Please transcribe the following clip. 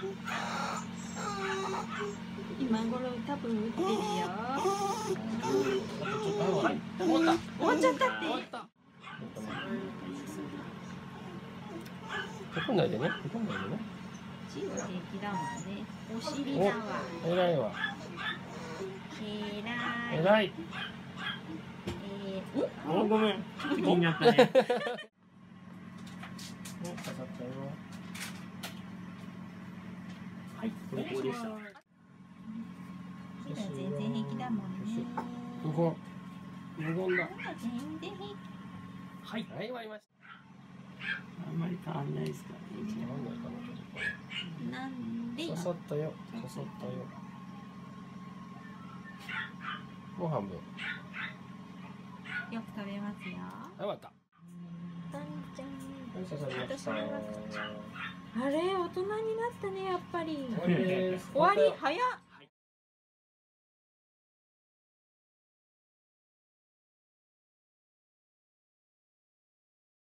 今頃多分打ってるよ。 終わった。 終わっちゃったって。 へこんないでね。へこんないでね。 チーズ平気だもんね。お尻だわ。 偉いわ。 偉い。 偉い。 ごめん。気になったね。 刺さったよ。 はい、成功でした。 全然平気だもんね。 無言。無言だ。 全然平気。 はい、 はい、終わりました。 あんまり変わんないですかね。 なんで。 刺さったよ。刺さったよ。もう半分。 よく食べますよ。 終わった。 たんちゃん。 刺さりました。 あれ、大人になったね、やっぱり。 終わりです。 終わり、早っ。